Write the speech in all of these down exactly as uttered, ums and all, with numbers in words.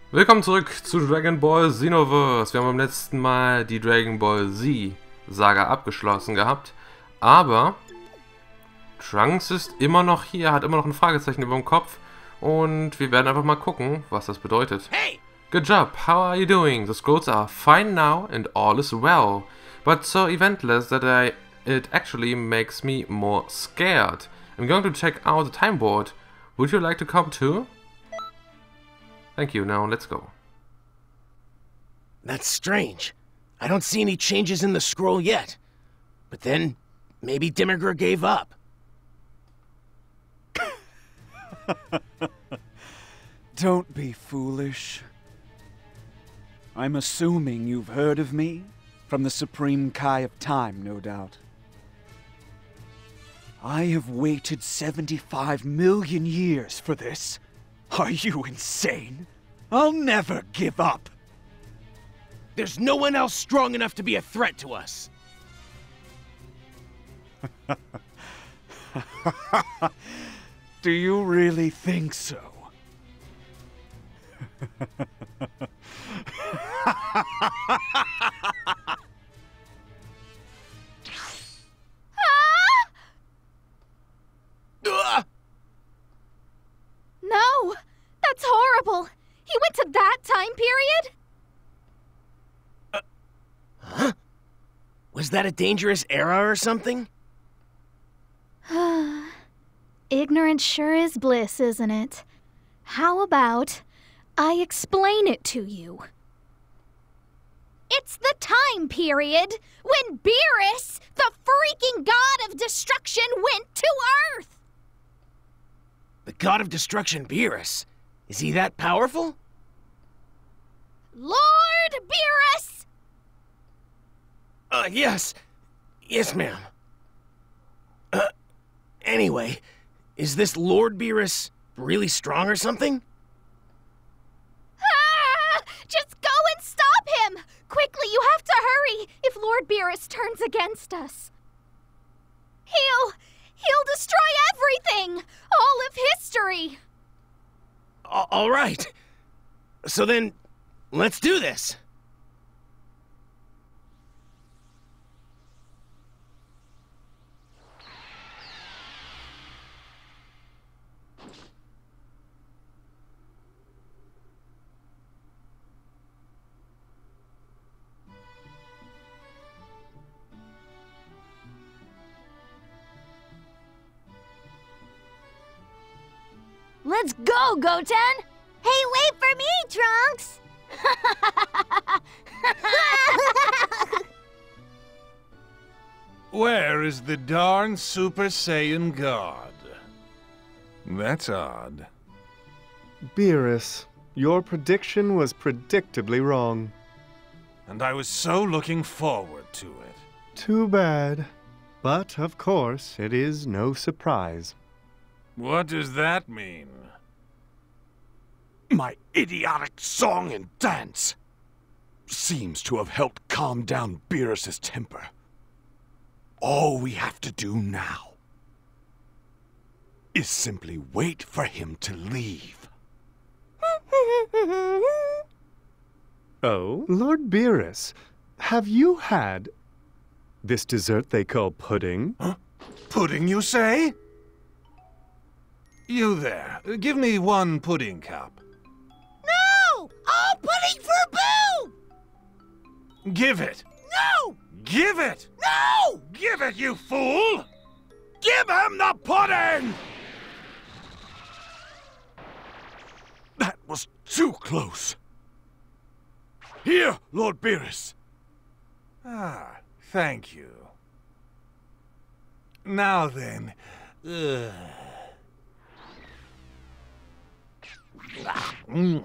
Willkommen zurück zu Dragon Ball Xenoverse. Wir haben beim letzten Mal die Dragon Ball Z Saga abgeschlossen gehabt, aber Trunks ist immer noch hier, hat immer noch ein Fragezeichen über dem Kopf und wir werden einfach mal gucken, was das bedeutet. Hey! Good job, how are you doing? The scrolls are fine now and all is well, but so eventless that I, it actually makes me more scared. I'm going to check out the time board. Would you like to come too? Thank you, now let's go. That's strange. I don't see any changes in the scroll yet. But then, maybe Demigra gave up. Don't be foolish. I'm assuming you've heard of me, from the Supreme Kai of Time, no doubt. I have waited seventy-five million years for this. Are you insane? I'll never give up. There's no one else strong enough to be a threat to us. Do you really think so? Ugh! No! That's horrible! He went to that time period? Uh, huh? Was that a dangerous era or something? Ignorance sure is bliss, isn't it? How about I explain it to you? It's the time period when Beerus, the freaking god of destruction, went to Earth! The god of destruction, Beerus. Is he that powerful? Lord Beerus! Uh, yes. Yes, ma'am. Uh, anyway, is this Lord Beerus really strong or something? Ah! Just go and stop him! Quickly, you have to hurry if Lord Beerus turns against us. He'll... he'll destroy everything! All of history! A- all right. So then, let's do this. Let's go, Goten! Hey, wait for me, Trunks! Where is the darn Super Saiyan God? That's odd. Beerus, your prediction was predictably wrong. And I was so looking forward to it. Too bad. But, of course, it is no surprise. What does that mean? My idiotic song and dance seems to have helped calm down Beerus's temper. All we have to do now is simply wait for him to leave. Oh? Lord Beerus, have you had this dessert they call pudding? Huh? Pudding, you say? You there, give me one pudding cup. No! All pudding for Boo! Give it! No! Give it! No! Give it, you fool! Give him the pudding! That was too close. Here, Lord Beerus. Ah, thank you. Now then, ugh. Mm.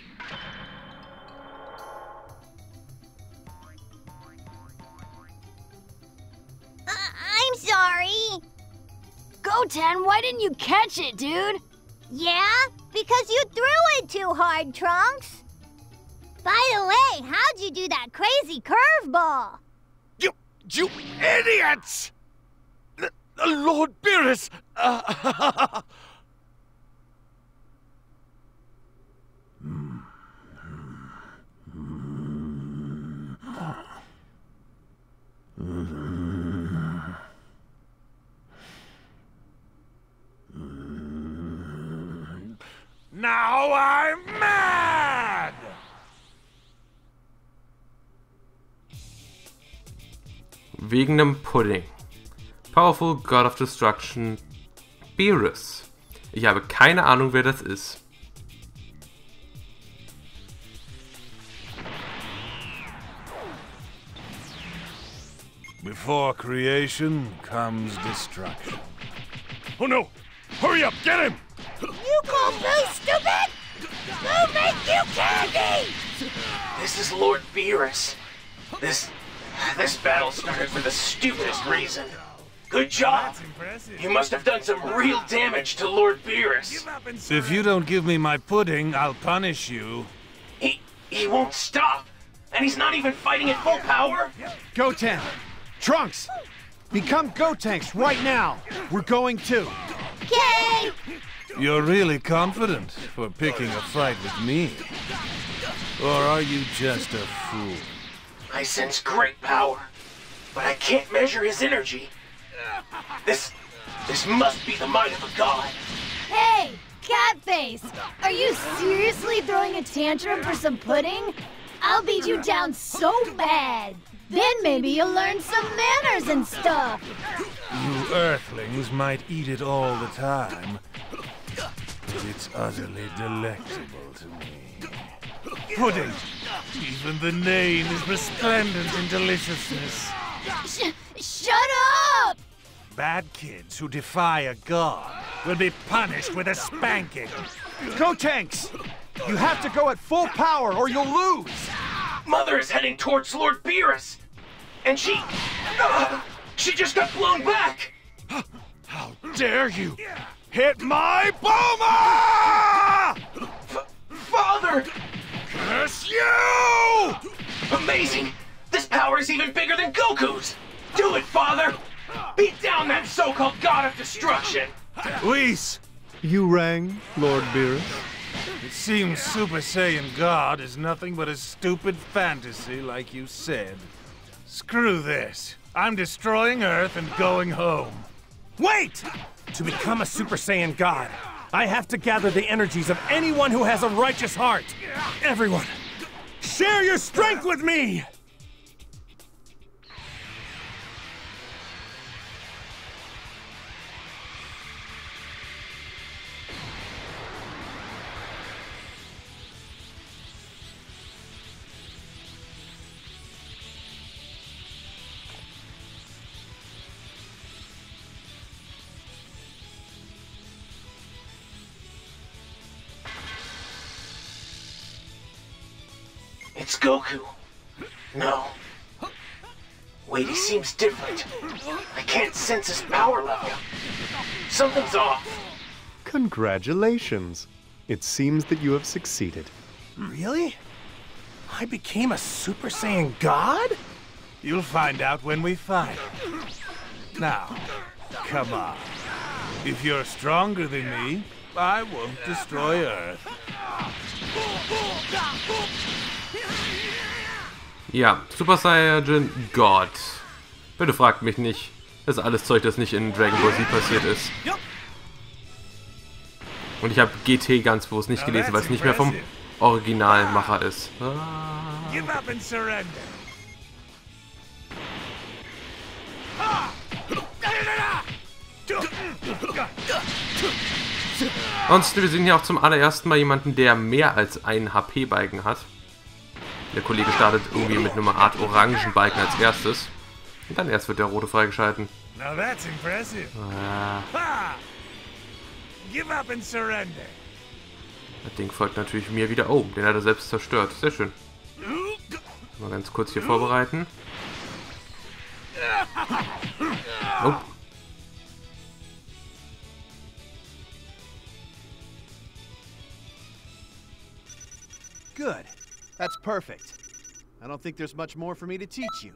Uh, I'm sorry. Goten, why didn't you catch it, dude? Yeah, because you threw it too hard, Trunks. By the way, how'd you do that crazy curveball? You, you idiots! L Lord Beerus! Uh, Now I'm mad! Wegen dem Pudding. Powerful God of Destruction, Beerus. Ich habe keine Ahnung, wer das ist. Before creation comes destruction. Oh no! Hurry up, get him! You call Boo stupid? Boo make you candy! This is Lord Beerus. This... this battle started for the stupidest reason. Good job! You must have done some real damage to Lord Beerus. If you don't give me my pudding, I'll punish you. He... he won't stop! And he's not even fighting at full power? Goten! Trunks! Become Gotenks right now! We're going too! Okay! You're really confident for picking a fight with me. Or are you just a fool? I sense great power, but I can't measure his energy. This... this must be the might of a god. Hey, Catface! Are you seriously throwing a tantrum for some pudding? I'll beat you down so bad! Then maybe you'll learn some manners and stuff! You Earthlings might eat it all the time, but it's utterly delectable to me. Pudding! Even the name is resplendent in deliciousness. Sh shut up! Bad kids who defy a god will be punished with a spanking. Gotenks! You have to go at full power or you'll lose! Mother is heading towards Lord Beerus! And she... Uh, she just got blown back! How dare you hit my Bulma! F Father! Curse you! Amazing! This power is even bigger than Goku's! Do it, Father! Beat down that so-called God of Destruction! Whis! You rang, Lord Beerus? It seems Super Saiyan God is nothing but a stupid fantasy, like you said. Screw this. I'm destroying Earth and going home. Wait! To become a Super Saiyan God, I have to gather the energies of anyone who has a righteous heart. Everyone, share your strength with me! It's Goku. No. Wait, he seems different. I can't sense his power level. Something's off. Congratulations. It seems that you have succeeded. Really? I became a Super Saiyan God? You'll find out when we fight. Now, come on. If you're stronger than me, I won't destroy Earth. Ja, Super Saiyan God. Bitte fragt mich nicht. Das ist alles Zeug, das nicht in Dragon Ball Z passiert ist. Und ich habe G T ganz bewusst nicht gelesen, weil es nicht mehr vom Originalmacher ist. Ah. Give up and surrender. Und wir sehen hier auch zum allerersten Mal jemanden, der mehr als einen H P-Balken hat. Der Kollege startet irgendwie mit einer Art orangen Balken als erstes. Und dann erst wird der rote freigeschalten. Now that's impressive. Ah, Ha! Give up and surrender. das Ding folgt natürlich mir wieder. Oh, den hat er selbst zerstört. Sehr schön. Mal ganz kurz hier vorbereiten. Oh. Good. That's perfect. I don't think there's much more for me to teach you.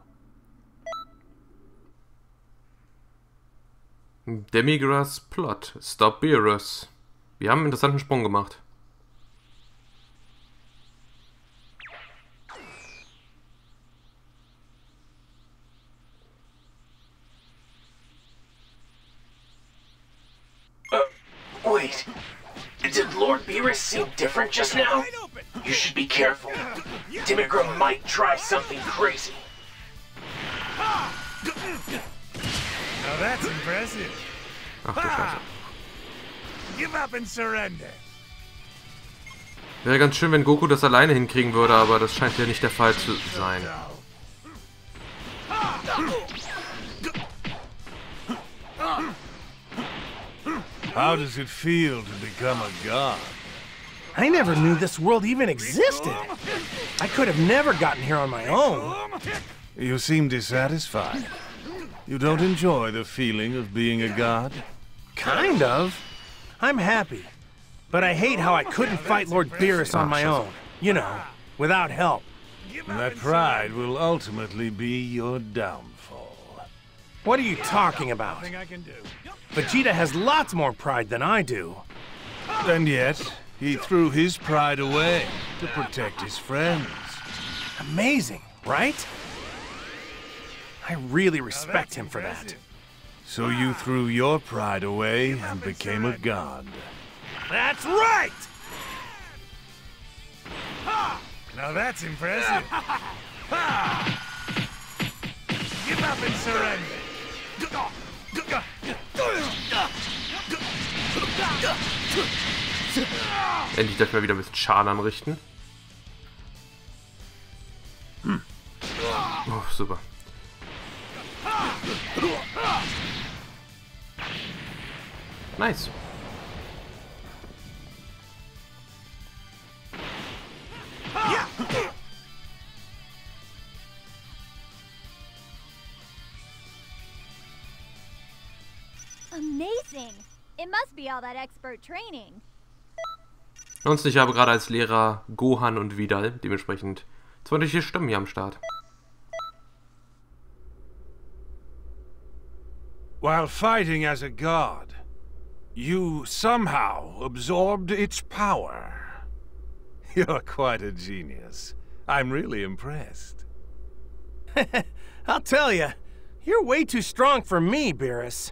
Demigrass Plot. Stop Beerus. Wir haben einen interessanten Sprung gemacht. Uh, wait. Did Lord Beerus seem different just now? You should be careful. Demigra might try something crazy. Now that's impressive. Ach du Scheiße. Give up and surrender. Wäre ganz schön, wenn Goku das alleine hinkriegen würde, aber das scheint ja nicht der Fall zu sein. How does it feel to become a god? I never knew this world even existed. I could have never gotten here on my own. You seem dissatisfied. You don't enjoy the feeling of being a god? Kind of. I'm happy. But I hate how I couldn't fight Lord Beerus on my own. You know, without help. And that pride will ultimately be your downfall. What are you talking about? Nothing I can do. Vegeta has lots more pride than I do. And yet, he threw his pride away to protect his friends. Amazing, right? I really respect him for that. So you threw your pride away and became a god. That's right! Now that's impressive. Give up and surrender. Endlich darf ich mal wieder ein bisschen Schaden anrichten. Hm. Oh, super. Nice. Amazing. It must be all that expert training. Und ich habe gerade als Lehrer Gohan und Vidal, dementsprechend zwei unterschiedliche Stimmen hier am Start. While fighting as a god, you somehow absorbed its power. You're quite a genius. I'm really impressed. I'll tell you, you're way too strong for me, Beerus.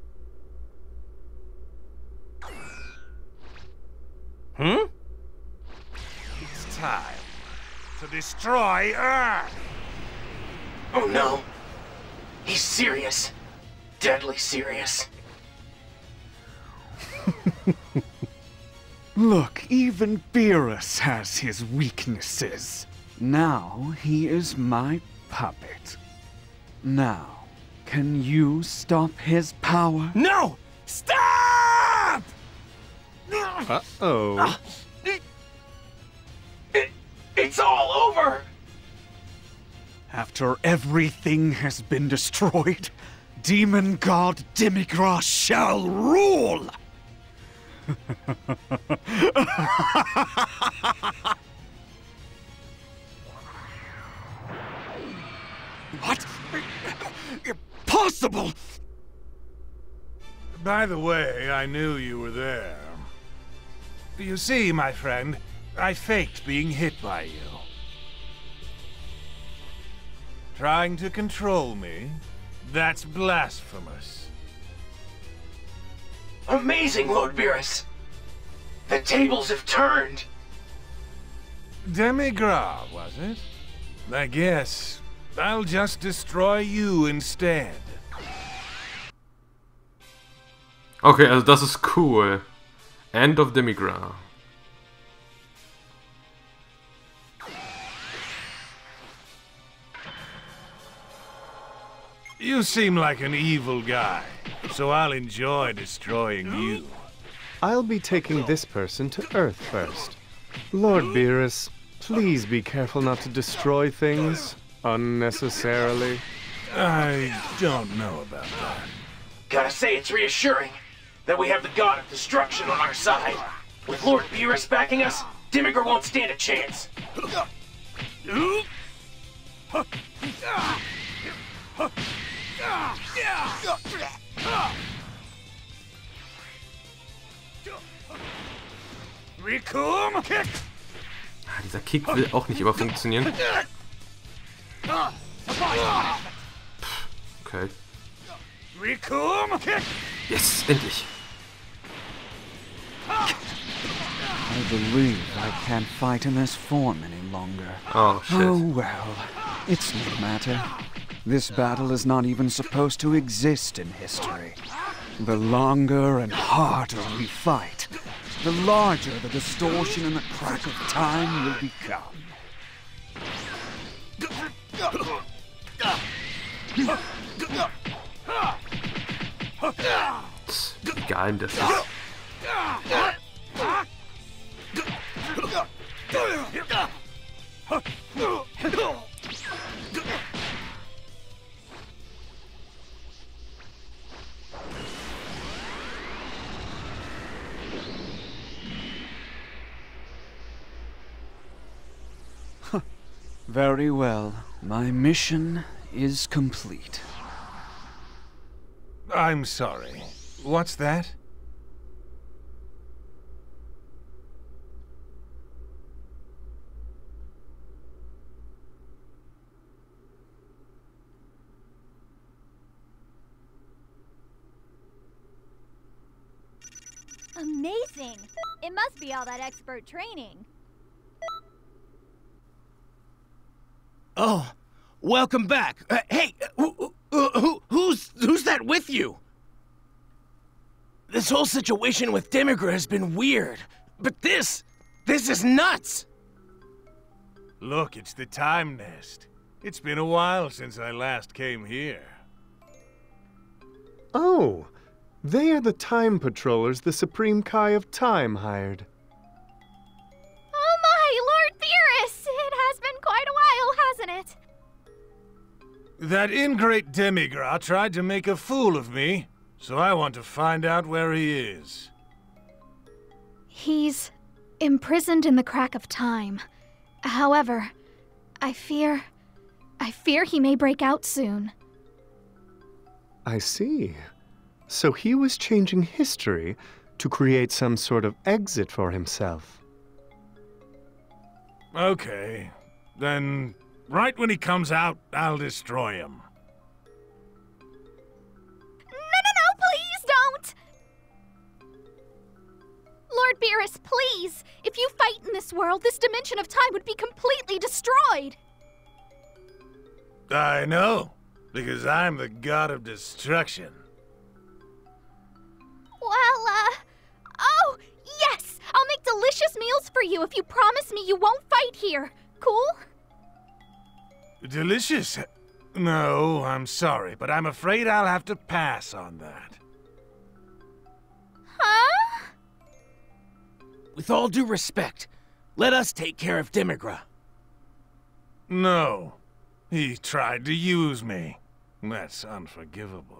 Hmm? It's time to destroy Earth! Oh no. He's serious. Deadly serious. Look, even Beerus has his weaknesses. Now he is my puppet. Now, can you stop his power? No! Stop! Uh-oh. It, it's all over! After everything has been destroyed, Demon God Demigra shall rule! What? Impossible! By the way, I knew you were there. You see, my friend, I faked being hit by you. Trying to control me? That's blasphemous. Amazing, Lord Beerus. The tables have turned. Demigra, was it? I guess I'll just destroy you instead. Okay, also das ist cool. End of Demigra. You seem like an evil guy, so I'll enjoy destroying you. I'll be taking this person to Earth first. Lord Beerus, please be careful not to destroy things unnecessarily. I don't know about that. Gotta say, it's reassuring that we have the God of Destruction on our side. With Lord Beerus backing us, Demigra won't stand a chance. Rikum Kick! Ah, dieser Kick will auch nicht immer funktionieren. Okay. Rikum Kick! Yes, endlich. I believe I can't fight in this form any longer. Oh, shit. Oh, well. It's no matter. This battle is not even supposed to exist in history. The longer and harder we fight, the larger the distortion in the crack of time will become. Wie geil das ist. Very well. My mission is complete. I'm sorry. What's that? Amazing! It must be all that expert training. Oh, welcome back. Uh, hey, who, who, who, who's who's that with you? This whole situation with Demigra has been weird, but this, this is nuts. Look, it's the Time Nest. It's been a while since I last came here. Oh, they are the Time Patrollers the Supreme Kai of Time hired. Oh my, Lord Beerus! It has been quite a while, hasn't it? That ingrate Demigra tried to make a fool of me, so I want to find out where he is. He's imprisoned in the crack of time. However, I fear... I fear he may break out soon. I see. So he was changing history to create some sort of exit for himself. Okay. Then, right when he comes out, I'll destroy him. No, no, no, please don't! Lord Beerus, please! If you fight in this world, this dimension of time would be completely destroyed! I know, because I'm the god of destruction. Well, uh... oh, yes! I'll make delicious meals for you if you promise me you won't fight here. Cool? Delicious? No, I'm sorry, but I'm afraid I'll have to pass on that. Huh? With all due respect, let us take care of Demigra. No. He tried to use me. That's unforgivable.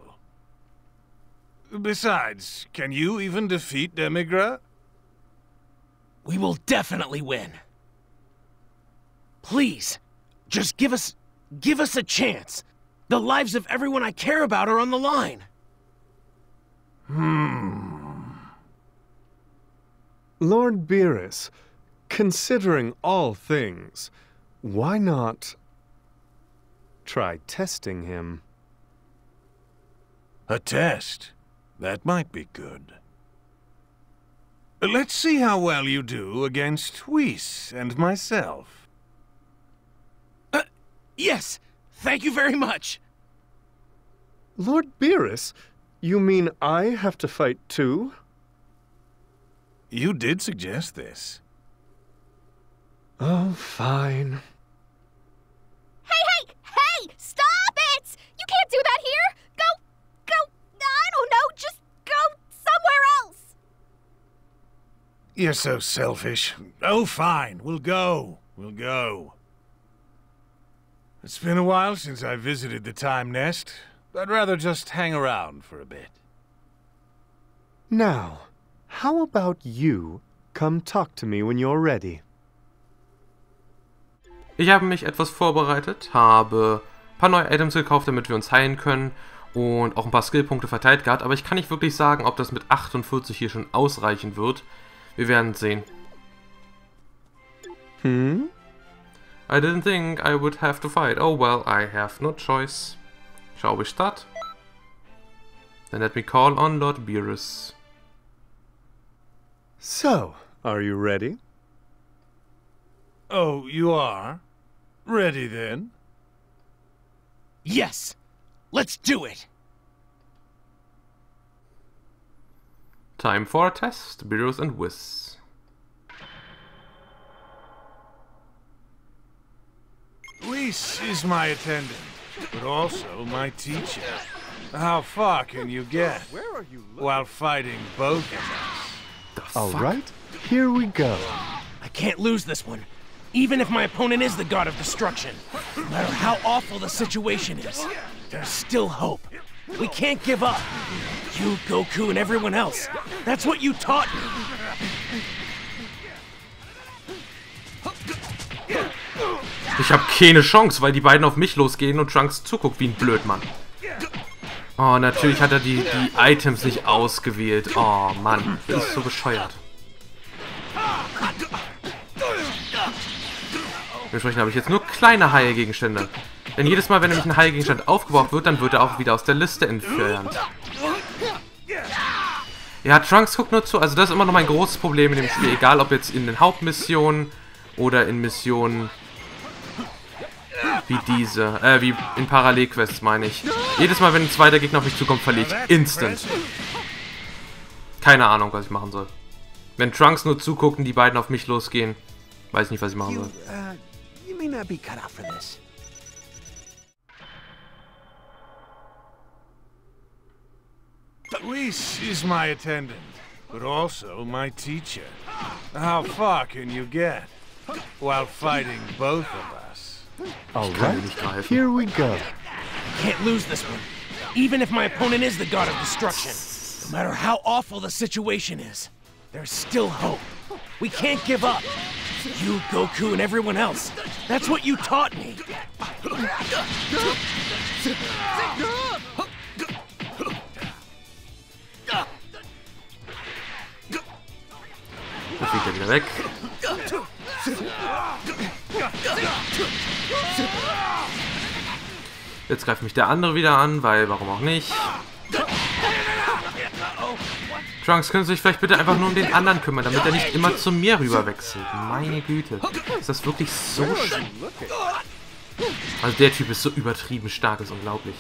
Besides, can you even defeat Demigra? We will definitely win. Please, just give us... give us a chance. The lives of everyone I care about are on the line. Hmm. Lord Beerus, considering all things, why not try testing him? A test? That might be good. Let's see how well you do against Whis and myself. Uh, yes! Thank you very much! Lord Beerus, you mean I have to fight too? You did suggest this. Oh, fine. Hey, hey, hey! Stop it! You can't do that here! Go, go, I don't know, just go somewhere else! You're so selfish. Oh, fine, we'll go. We'll go. It's been a while since I visited the Time Nest. I'd rather just hang around for a bit. Now, how about you come talk to me when you're ready? Ich habe mich etwas vorbereitet, habe ein paar neue Items gekauft, damit wir uns heilen können und auch ein paar Skillpunkte verteilt gehabt, aber ich kann nicht wirklich sagen, ob das mit achtundvierzig hier schon ausreichen wird. Wir werden sehen. Hm? I didn't think I would have to fight. Oh well, I have no choice. Shall we start? Then let me call on Lord Beerus. So, Are you ready? Oh, you are? Ready then? Yes! Let's do it! Time for a test. Beerus and Whis. Whis is my attendant, but also my teacher. How far can you get while fighting both of us? All right, here we go. I can't lose this one, even if my opponent is the god of destruction. No matter how awful the situation is, there's still hope. We can't give up. You, Goku, and everyone else. That's what you taught me. Ich habe keine Chance, weil die beiden auf mich losgehen und Trunks zuguckt wie ein Blödmann. Oh, natürlich hat er die, die Items nicht ausgewählt. Oh, Mann. Das ist so bescheuert. Dementsprechend habe ich jetzt nur kleine Heilgegenstände. Denn jedes Mal, wenn nämlich ein Heilgegenstand aufgebraucht wird, dann wird er auch wieder aus der Liste entfernt. Ja, Trunks guckt nur zu. Also das ist immer noch mein großes Problem in dem Spiel. Egal, ob jetzt in den Hauptmissionen oder in Missionen wie diese. Äh, wie in Parallelquests, meine ich. Jedes Mal, wenn ein zweiter Gegner auf mich zukommt, verliere ich instant. Keine Ahnung, was ich machen soll. Wenn Trunks nur zuguckt und die beiden auf mich losgehen, weiß ich nicht, was ich machen soll. You may not be cut out for this. Whis is my attendant, but also my teacher. How far can you get while fighting both of us? All right, here we go. I can't lose this one, even if my opponent is the god of destruction. No matter how awful the situation is, there's still hope. We can't give up. You, Goku, and everyone else. That's what you taught me. Da fliegt er wieder weg. Jetzt greift mich der andere wieder an, weil warum auch nicht. Trunks, können Sie sich vielleicht bitte einfach nur um den anderen kümmern, damit er nicht immer zu mir rüber wechselt. Meine Güte. Ist das wirklich so schlimm? Also der Typ ist so übertrieben stark, ist unglaublich.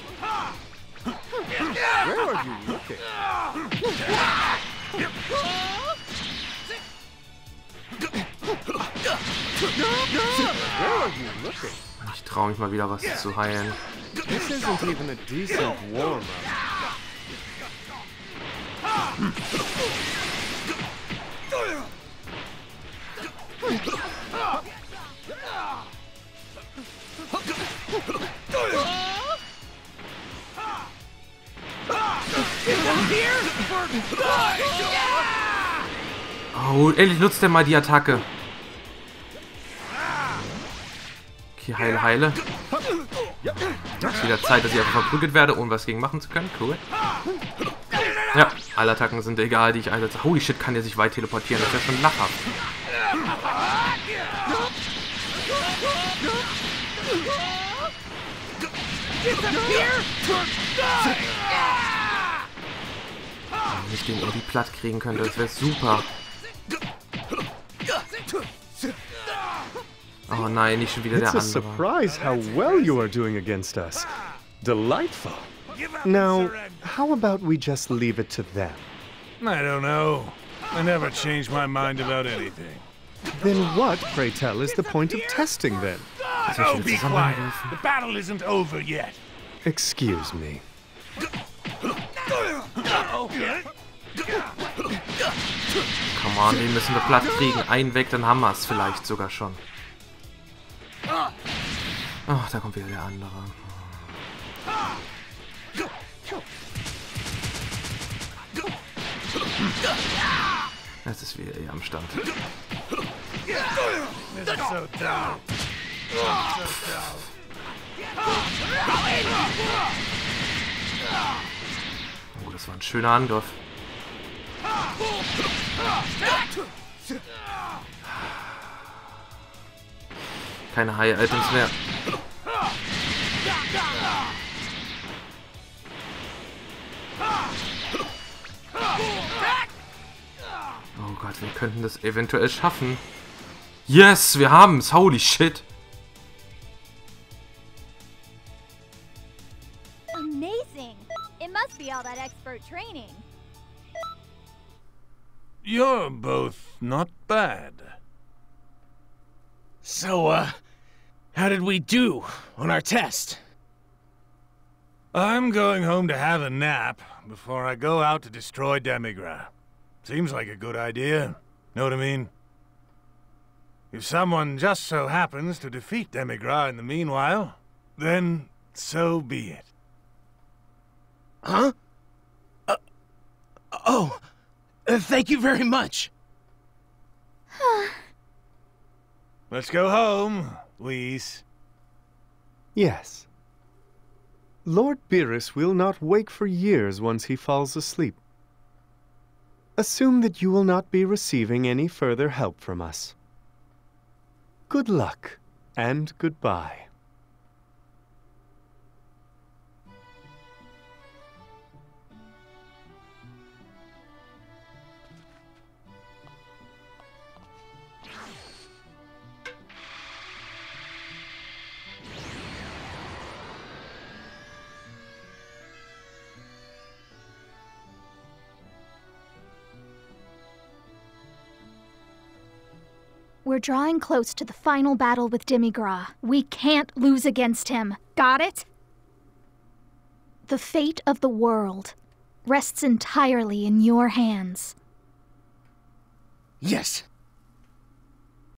Ich traue mich mal wieder was zu heilen. This isn't even a decent warm-up. Oh, endlich nutzt er mal die Attacke. Okay, heile, heile. Ist wieder Zeit, dass ich einfach verprügelt werde, ohne was gegen machen zu können. Cool. Ja, alle Attacken sind egal, die ich einsetze. Holy shit, kann der sich weit teleportieren. Das ist ja schon lachhaft. Wenn ich den irgendwie platt kriegen könnte, das wäre super. Oh nein, nicht schon wieder der andere. It's a surprise how well you are doing against us. Delightful. Now, how about we just leave it to them? I don't know. I never change my mind about anything. Then what, pray tell, is the point of testing then? Oh, be quiet. The battle isn't over yet. Excuse me. Come on, den müssen wir platt kriegen. Einen weg, dann haben wir es vielleicht sogar schon. Ach, da kommt wieder der andere. Jetzt ist wieder eher am Stand. Oh, das war ein schöner Angriff. Keine High-Items mehr. Oh Gott, wir könnten das eventuell schaffen. Yes, wir haben's. Holy shit. Amazing. It must be all that expert training. You're both not bad. So, uh, how did we do on our test? I'm going home to have a nap before I go out to destroy Demigra. Seems like a good idea. Know what I mean? If someone just so happens to defeat Demigra in the meanwhile, then so be it. Huh? Uh, oh, uh, thank you very much. Let's go home, Whis. Yes. Lord Beerus will not wake for years once he falls asleep. Assume that you will not be receiving any further help from us. Good luck, and goodbye. We're drawing close to the final battle with Demigra. We can't lose against him. Got it? The fate of the world rests entirely in your hands. Yes.